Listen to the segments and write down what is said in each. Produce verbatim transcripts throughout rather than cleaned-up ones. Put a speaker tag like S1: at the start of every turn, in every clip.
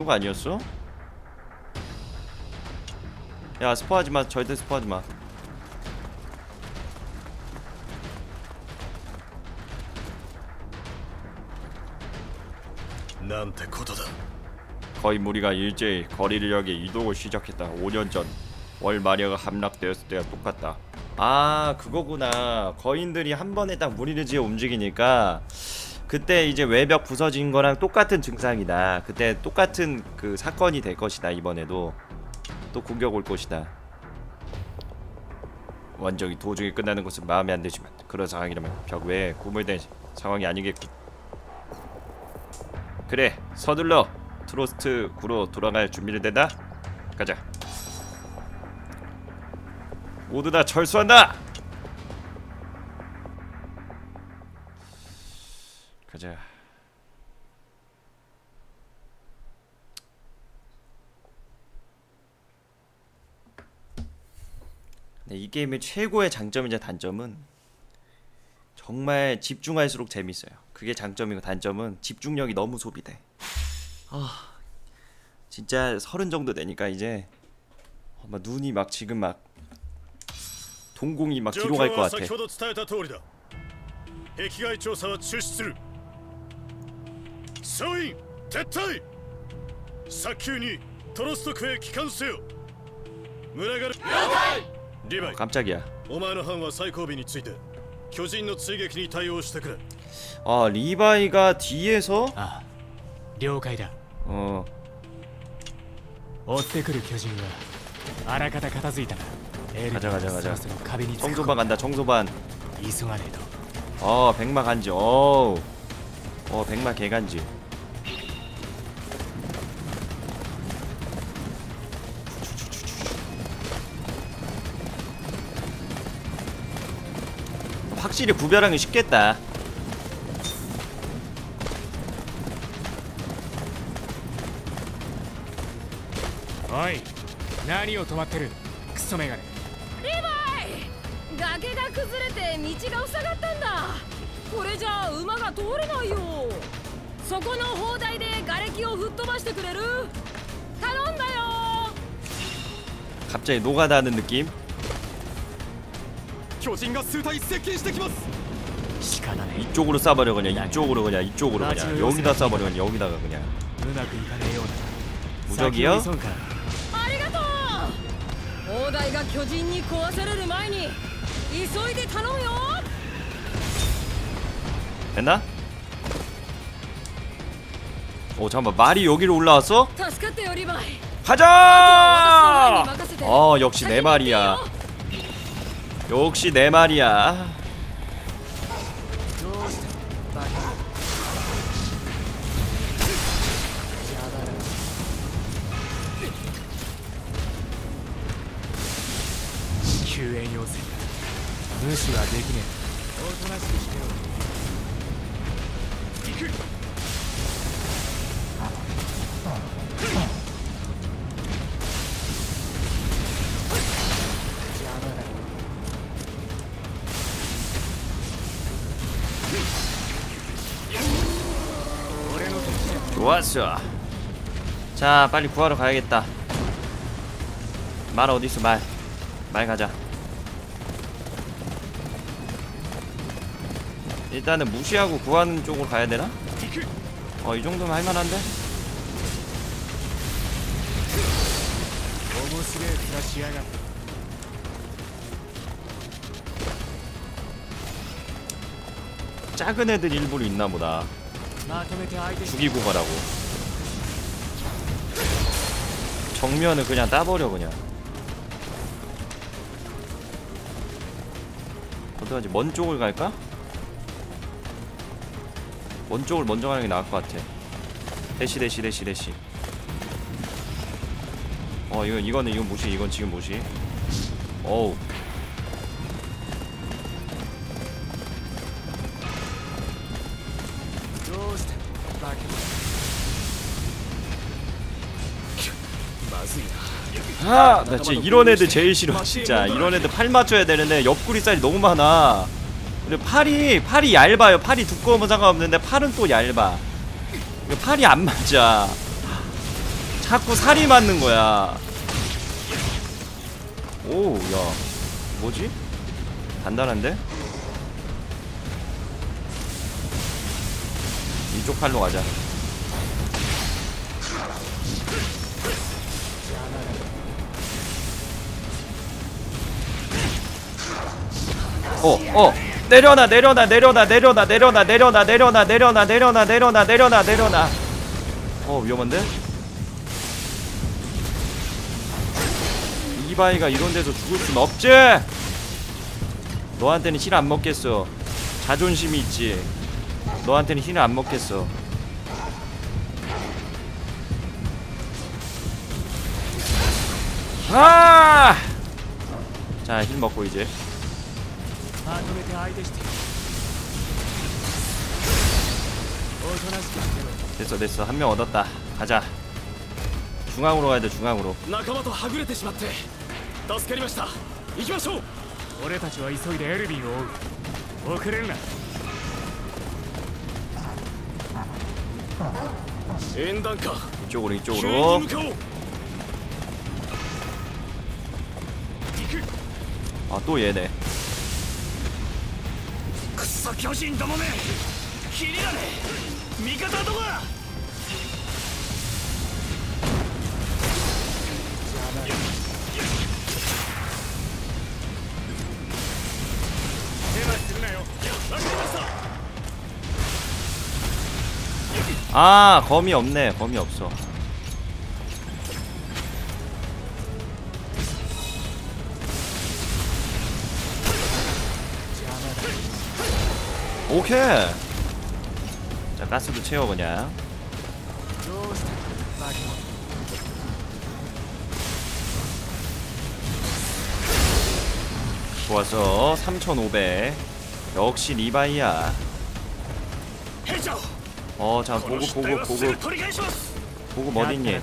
S1: 거 아니었어? 야 스포하지마. 절대 스포하지마. 거의 우리가 일제히 거리를 여기 이동을 시작했다. 오 년 전 월 마리아가 함락되었을 때와 똑같다. 아 그거구나. 거인들이 한 번에 딱 무리를 지어 움직이니까 그때 이제 외벽 부서진 거랑 똑같은 증상이다. 그때 똑같은 그 사건이 될 것이다. 이번에도 또 공격 올 것이다. 완전히 도중에 끝나는 것은 마음에 안 들지만 그런 상황이라면 벽 외에 구물된 상황이 아니겠군. 그래 서둘러 트로스트 구로 돌아갈 준비를 된다. 가자. 모두 다 철수한다. 가자. 네, 이 게임의 최고의 장점이자 단점은 정말 집중할수록 재밌어요. 그게 장점이고 단점은 집중력이 너무 소비돼. 아 진짜 서른 정도 되니까 이제 어, 막 눈이 막 지금 막 동공이 막 뒤로 갈 것 같아. 어, 깜짝이야. 아 리바이가 뒤에서?
S2: 아,
S1: 어.
S2: 追ってくる巨人はあらかた片付いたな。
S1: 가자 가자 가자. 청소반 간다. 청소반.
S2: 急がねえと。
S1: 어 백마 간지. 어우. 어 백마 개간지. 확실히 구별하기 쉽겠다.
S2: 어이, 何を止まってるクソメガネ。
S3: リヴァイ、崖が崩れて道が塞がったんだ。これじゃあ馬が通れないよ。そこの砲台で瓦礫を吹っ飛ばしてくれる？頼んだよ。
S1: 갑자기 노가다하는 느낌?
S2: 巨人が数体接近してきます。仕方ねえ。
S1: 이쪽으로 쏴버려 그냥. 이쪽으로 그냥. 이쪽으로 그냥. 여기다 쏴버려 그냥. 여기다가 그냥.
S2: うまくいかねえような。
S1: 무적이요?
S3: ありがとう。砲台が巨人に壊される前に急いで頼むよ。
S1: 됐나? 오 잠깐만. 말이 여기로 올라왔어?
S3: 助かったよリヴァイ。
S1: 가자! 어 역시 내 말이야. 역시 내 말이야.
S2: 救援要請。無視はできねえ。おとなしくしてよ。行く。
S1: 좋았어. 자 빨리 구하러 가야겠다. 말 어딨어 말. 말 가자. 일단은 무시하고 구하는 쪽으로 가야 되나? 어 이 정도면 할만한데? 작은 애들 일부러 있나보다. 죽이고 가라고. 정면을 그냥 따버려 그냥. 어떡하지? 먼 쪽을 갈까? 먼 쪽을 먼저 가는 게 나을 것 같아. 대시 대시 대시 대시. 어 이건 이거는 이건 무시. 이건 지금 무시. 어우. 아, 나 진짜 이런 애들 제일 싫어. 진짜 이런 애들 팔 맞춰야 되는데 옆구리 살이 너무 많아. 근데 팔이 팔이 얇아요. 팔이 두꺼우면 상관없는데 팔은 또 얇아. 팔이 안 맞아. 자꾸 살이 맞는 거야. 오, 야, 뭐지? 단단한데? 이쪽 팔로 가자. 어, 어, 내려놔, 내려놔, 내려놔, 내려놔, 내려놔, 내려놔, 내려놔, 내려놔, 내려놔, 내려놔, 내려놔, 내려놔. 어, 위험한데? 이바이가 이런 데서 죽을 순 없지. 너한테는 힐 안 먹겠어. 자존심이 있지. 너한테는 힐을 안 먹겠어. 아! 자, 힐 먹고 이제. 됐어, 됐어. 한 명 얻었다. 가자. 중앙으로 가야 돼, 중앙으로.
S2: 仲間とはぐれてしまって助かりました。行きましょう。俺たちは急いでエルヴィンを追う。遅れるな。演壇か。
S1: 이쪽으로,
S2: 救援
S1: 이쪽으로.
S2: に向かおう。
S1: 아, 또 얘네.
S2: クソ巨人どもめ。切りだね。味方はどこだ。
S1: 아, 검이 없네. 검이 없어. 오케이. 자, 가스도 채워 그냥. 좋았어. 삼천오백. 역시 리바이야. 어, 자, 보고 보고 보고 보고 어딨니?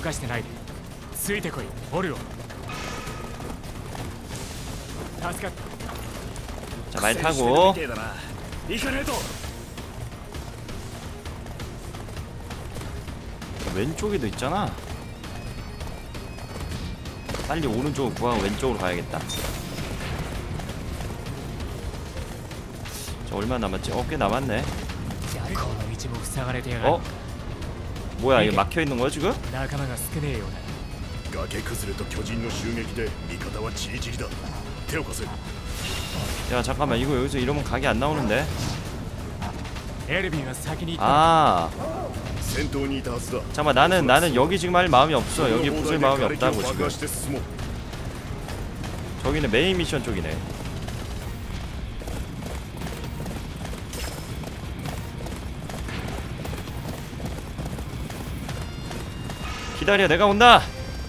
S1: 자, 말 타고. 왼쪽에도 있잖아. 빨리 오른쪽으로 구하고 왼쪽으로 가야겠다. 자, 얼마 남았지? 어, 꽤 남았네. 어? 뭐야, 이거 막혀있는 거야 지금?
S4: 崖崩れと巨人の襲撃で味方はチリチリだ。手を貸せ。
S1: 야, 잠깐만, 이거 여기서 이러면 각이 안 나오는데. 아,
S4: 先頭にいたはずだ。
S1: 잠깐만, 나는 나는 여기 지금 할 마음이 없어. 여기 부술 마음이 없다고 지금. 저기는 메인 미션 쪽이네. 기다려, 내가 온다.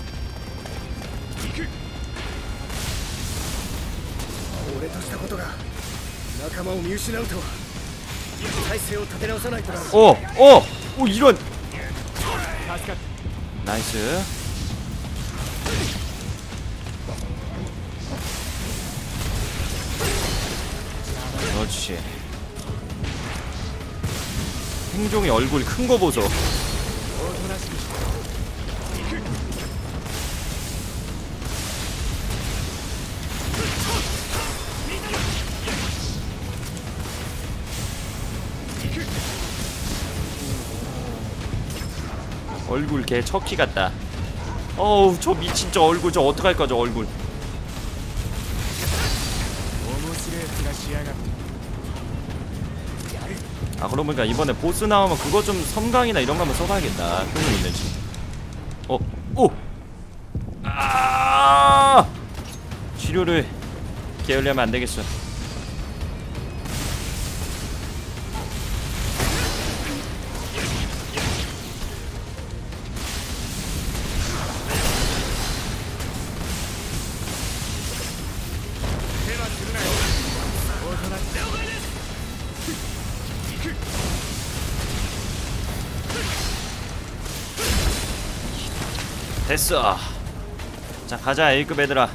S4: 俺としたことが仲間を見失うとは。体勢を立て直さないとな。
S1: 오, 오, 오, 이런. 나이스. 그렇지. 행종이 얼굴 큰 거 보소. 얼굴 개 척키 같다. 어우, 저 미친 저 얼굴 저 어떡할까 저 얼굴. 아, 그러고 보니까 이번에 보스 나오면 그거 좀 섬광이나 이런 거 한번 써봐야겠다. 효능 있는지. 어, 오! 아! 치료를 게을리하면 안 되겠어. 됐어. 자, 가자 A급 애들아.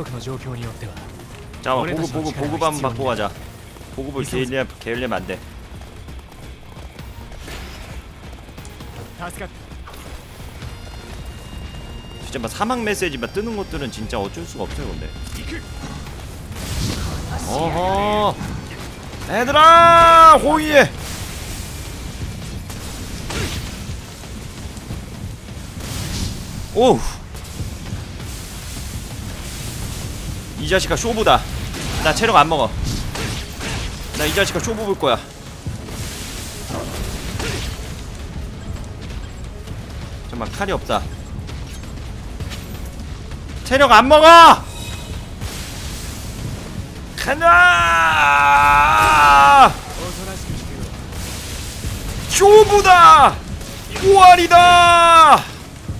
S1: 자, 보급 보급 보급 한번 받고 가자. 보급을 게을리하면 게을리하면 안 돼.
S2: 助かった。
S1: 진짜 막 사막 메시지만 뜨는 것들은 진짜 어쩔 수가 없어요 근데. 어허 얘들아 호위해. 오우 이 자식아 쇼부다. 나 체력 안 먹어. 나 이 자식아 쇼부 볼 거야. 잠깐만 칼이 없다. 체력 안 먹어! 가자! 쇼부다! 오알이다!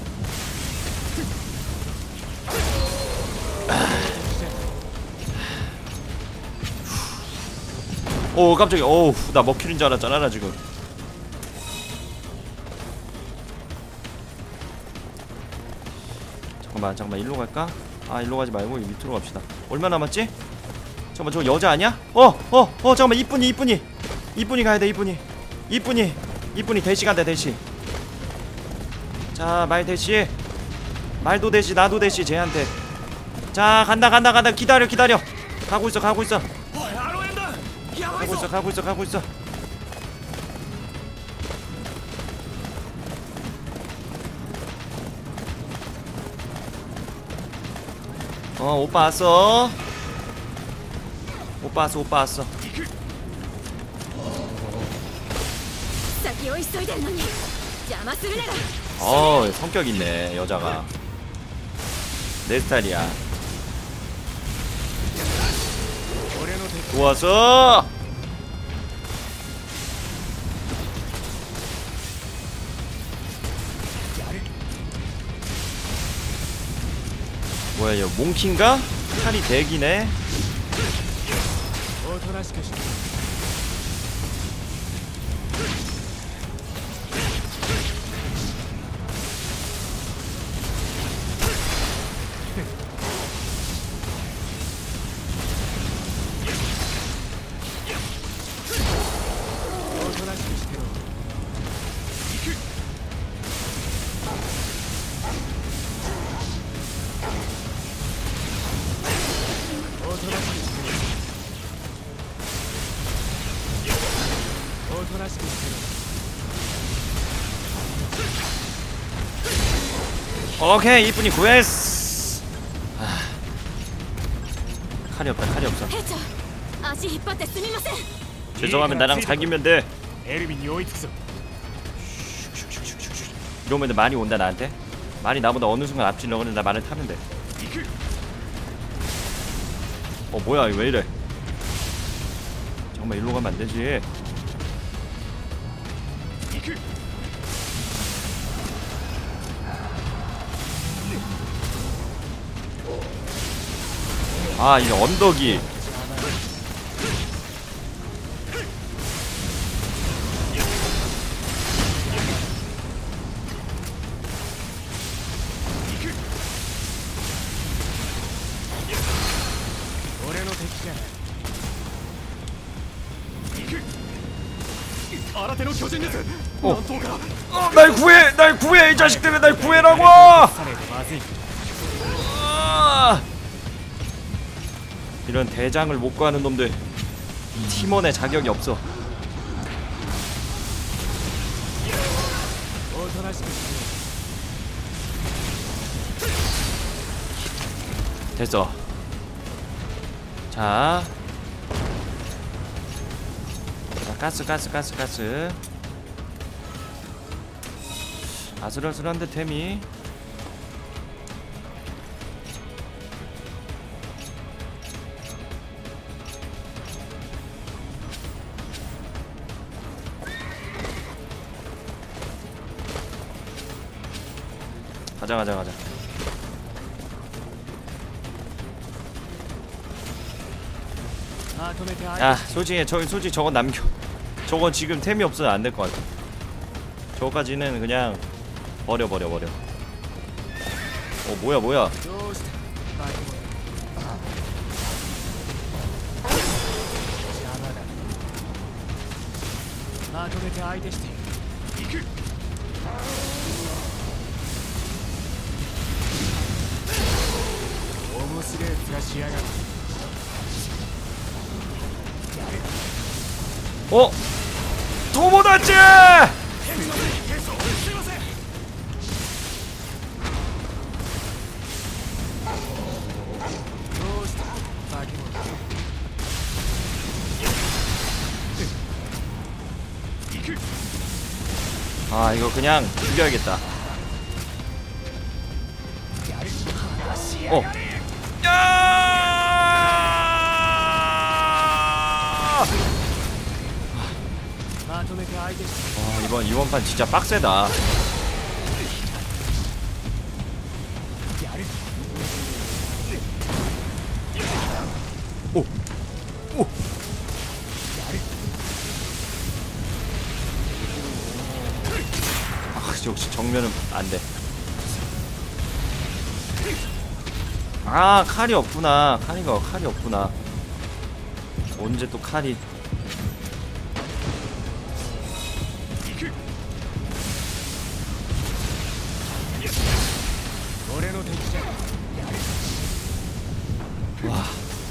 S1: 오 깜짝이야. 어우 나 먹힐인 줄 알았잖아 나 지금. 잠깐만 잠깐만 일로 갈까? 아 일로 가지 말고 밑으로 갑시다. 얼마 남았지? 잠깐만 저거 여자 아니야? 어! 어! 어 잠깐만 이쁜이 이쁜이 이쁜이 가야돼 이쁜이 이쁜이 이쁜이 대시 간다 대시. 자 말 대시 말도 대시 나도 대시 쟤한테. 자 간다 간다 간다 기다려 기다려 가고 있어 가고 있어 가고 있어 가고 있어 가고 있어. 어 오빠 왔어. 오빠 왔어 오빠 왔어.
S3: 先を急いでるのに邪魔するなら
S1: 어 성격 있네 여자가. 내 스타일이야. 좋았어. 뭐야 얘 몽키인가? 칼이 대기네.
S2: おとなしくして
S1: 오케이 이쁜이 구했어. 아, 칼이 없다 칼이 없어.
S3: 兵長足引っ張ってすみません
S1: 죄송하면 나랑 사귀면 돼.
S2: エルヴィンに追いつくぞ。
S1: 이러면 말이 온다 나한테. 말이 나보다 어느 순간 앞질러. 그래 나 말을 타면 돼. 어 뭐야 이거 왜 이래. 잠깐만 일로 가면 안 되지. 아 이 언덕이 어. 어, 날 구해! 날 구해! 이 자식 때문에 날 구해라고! 아. 이런 대장을 못 구하는 놈들 팀원의 자격이 없어. 됐어. 자, 자 가스 가스 가스 가스. 아슬아슬한데 템이. 가자 가자 가자. 야 솔직히 저 솔직히 저건 남겨. 저건 지금 템이 없어서 안 될 것 같아. 저거까지는 그냥 버려 버려 버려. 어 뭐야 뭐야.
S2: 面白いやつがしやがる。
S1: 어? 도모다치!
S2: すいません。どうした化け物。
S1: 아 이거 그냥 죽여야겠다. 어. 야! 와 이번 이번 판 진짜 빡세다. 오. 오. 아 역시 정면은 안 돼. 아 칼이 없구나. 칼이가 칼이 없구나. 언제 또 칼이. 와.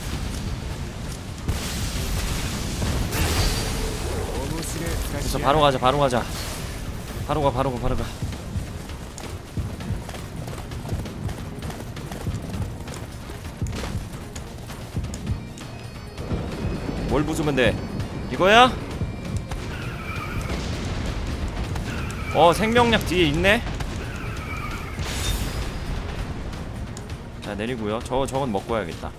S1: 그래서 바로 가자 바로 가자 바로 가 바로 가 바로 가. 뭘 부수면 돼? 이거야? 어 생명약 뒤에 있네? 자 내리고요. 저, 저건 먹고 와야겠다.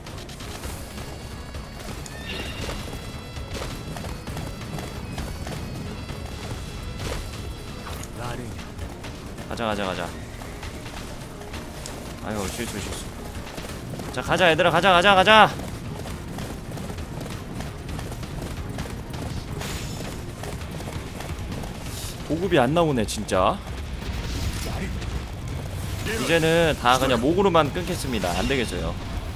S1: 가자 가자 가자. 아유 실수 실수. 자 가자 얘들아 가자 가자 가자. 보급이 안 나오네 진짜. 이제는 다 그냥 목으로만 끊겠습니다. 안 되겠어요.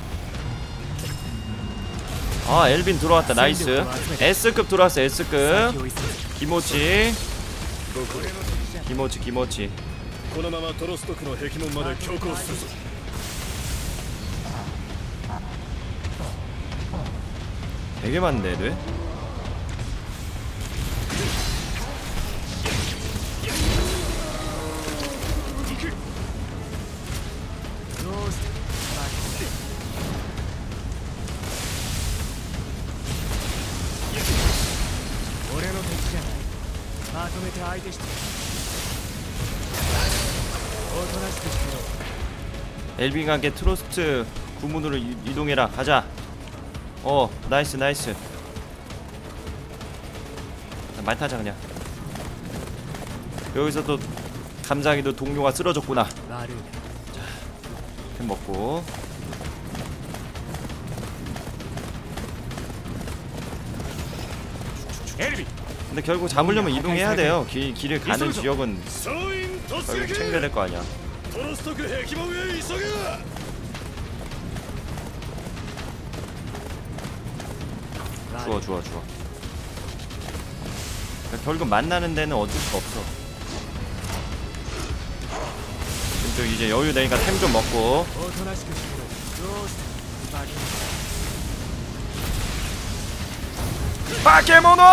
S1: 아 엘빈 들어왔다. 나이스. S급 들어왔어. S급 기모치 기모치 기모치. 되게 많네 애들. 엘빈과 함께 트로스트 구문으로 이, 이동해라. 가자. 어 나이스 나이스. 말 타자 그냥. 여기서 또 감사하게도 동료가 쓰러졌구나. 자, 템 먹고. 근데 결국 잡으려면 이동해야 돼요. 길, 길을 가는 지역은 결국 챙겨야 될 거 아니야. 좋아 좋아 좋아. 그러니까 결국 만나는 데는 어쩔 수가 없어. 좀 이제 여유 되니까 템 좀 먹고. 바케모노!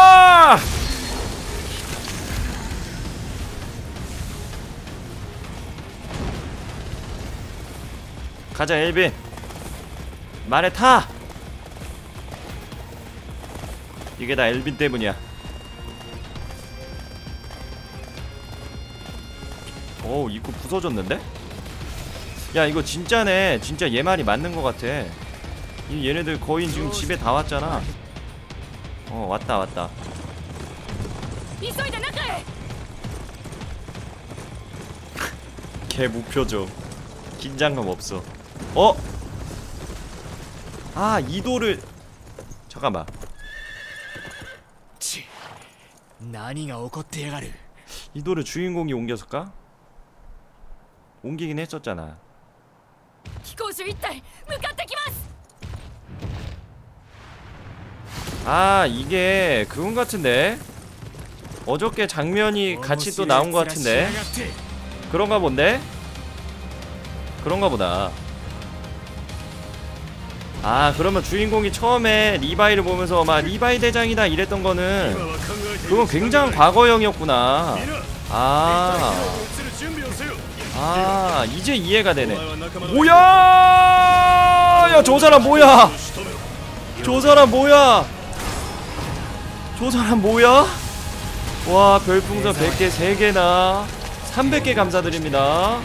S1: 가자 엘빈. 말에 타. 이게 다 엘빈 때문이야. 오 입구 부서졌는데? 야 이거 진짜네. 진짜 얘 말이 맞는 것 같아. 이 얘네들 거의 지금 집에 다 왔잖아. 어 왔다 왔다. 개 무표정. 긴장감 없어. 어? 아 이도를 잠깐만. 이도를 주인공이 옮겼을까? 옮기긴 했었잖아. 아 이게 그건 같은데? 어저께 장면이 같이 또 나온 것 같은데. 그런가 본데? 그런가 보다. 아 그러면 주인공이 처음에 리바이를 보면서 막 리바이 대장이다 이랬던 거는 그건 굉장한 과거형이었구나. 아, 아 이제 이해가 되네. 뭐야? 야 저 사람 뭐야? 저 사람 뭐야? 저 사람 뭐야? 와 별풍선 백 개 세 개나 삼백 개 감사드립니다. 와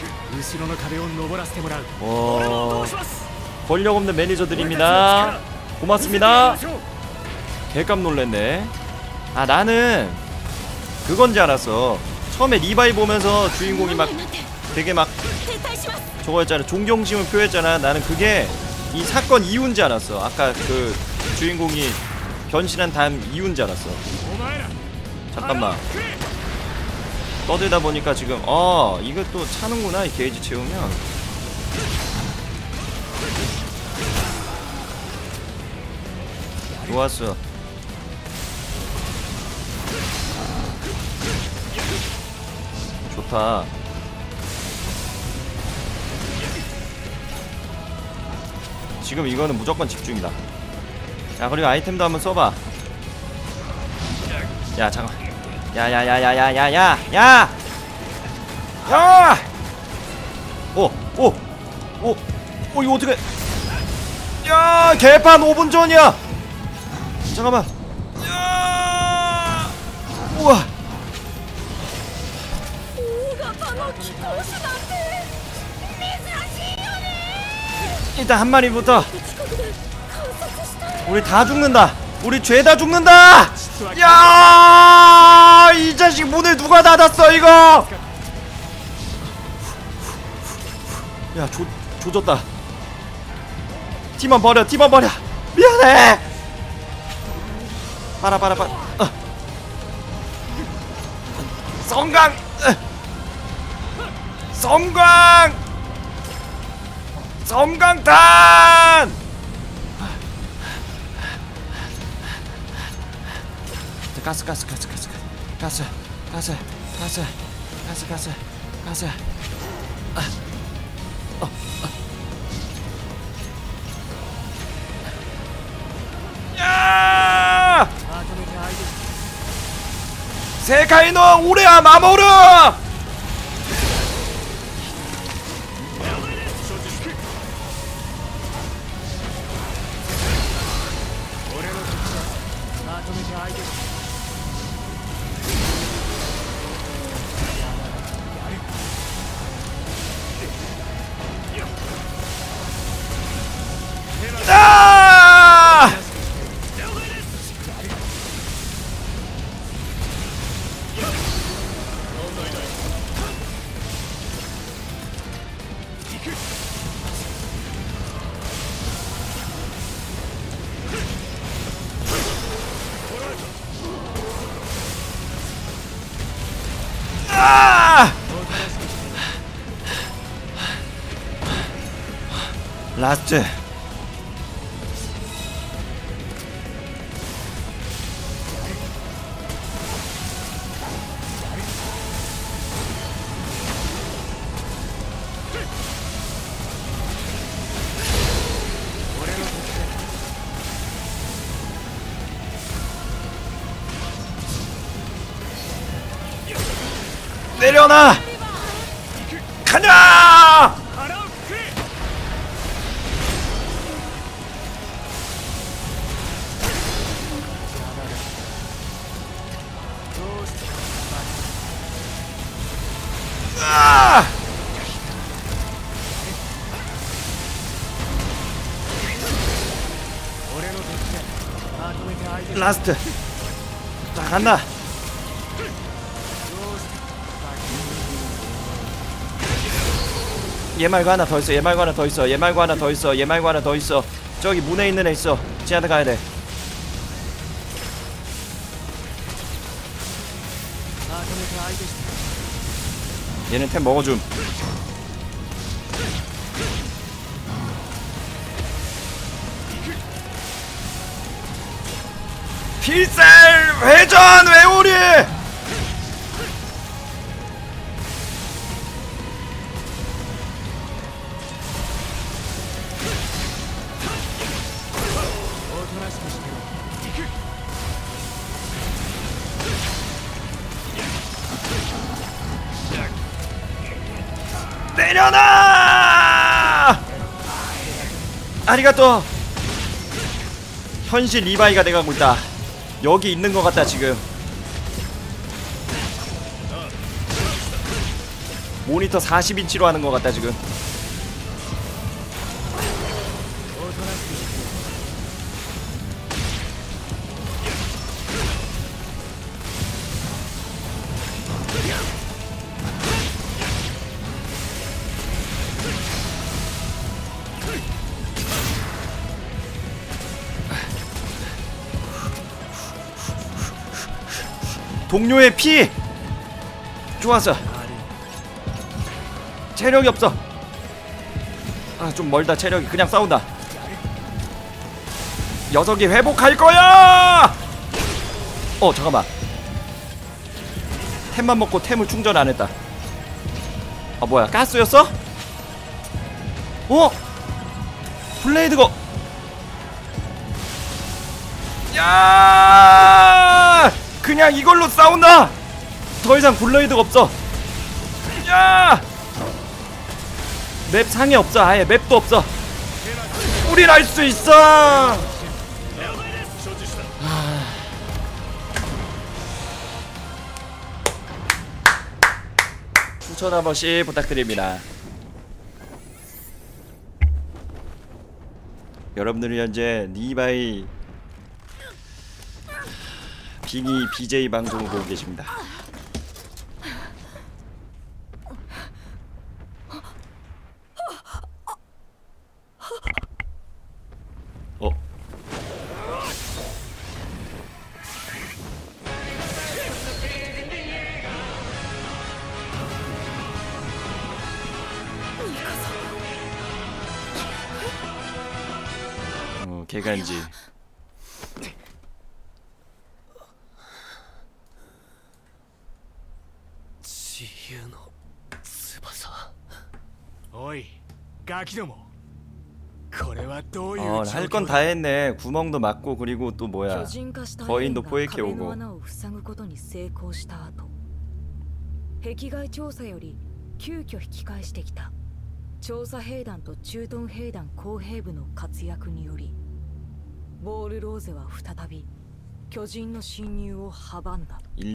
S1: 권력 없는 매니저들입니다. 고맙습니다. 개깜 놀랬네. 아 나는 그건지 알았어. 처음에 리바이 보면서 주인공이 막 되게 막 저거였잖아. 존경심을 표했잖아. 나는 그게 이 사건 이유인지 알았어. 아까 그 주인공이 변신한 다음 이유인지 알았어. 잠깐만 떠들다 보니까 지금 어 이거 또 차는구나. 이 게이지 채우면. 좋았어. 좋다. 지금 이거는 무조건 집중이다. 야 그리고 아이템도 한번 써봐. 야 잠깐. 야야야야야야야 야! 야! 오! 오! 오! 오 이거 어떻게? 야 개판 오 분 전이야. 잠깐만. 야! 우와. 일단 한 마리부터. 우리 다 죽는다. 우리 죄다 죽는다. 야! 이 자식 문을 누가 닫았어 이거? 야 조 조졌다. 팀원 버려. 팀원 버려. 미안해. 빨아 빨아 빨아. 어. 성강. 어. 성강. 성강탄. 가스 가스 가스 가스 가스 가스 가스 가스 가스 가스. 아. 어. 어. 야! 세카이노 우레아 마모루! 아! 아! 라스트. 내려놔! 가냐! 아! 라스트. 자 간다. 얘 말고 하나 더 있어. 얘 말고 하나 더 있어. 얘 말고 하나 더 있어. 얘 말고 하나 더 있어. 저기 문에 있는 애 있어. 쟤한테 가야 돼. 얘는 템 먹어줌. 필살 회전 회오리. 때려놔! 아리가또. 현실 리바이가 돼가고 있다. 여기 있는 것 같다 지금. 모니터 사십 인치로 하는 것 같다 지금. 동료의 피! 좋았어. 체력이 없어. 아, 좀 멀다 체력이. 그냥 싸운다. 녀석이 회복할 거야! 어, 잠깐만. 템만 먹고 템을 충전 안 했다. 아, 뭐야, 가스였어? 어? 블레이드가. 야! 그냥 이걸로 싸운다! 더 이상 블레이드가 없어. 야! 맵 상에 없어. 아예 맵도 없어. 우린 할 수 있어. 아... 추천 한 번씩 부탁드립니다. 여러분들이 현재 니바이 빙의 비제이 방송을 보고 계십니다. 어? 어, 개간지.
S2: 어이, 가키도모.
S1: 어, 할 건 다 했네. 구멍도 막고 그리고 또 뭐야. 거인도 포획해 오고.
S3: 壁外調査より急遽引き返してきた。調査兵団と駐屯兵団工兵部の活躍により、ボールローゼは再び巨人の侵入を阻んだ。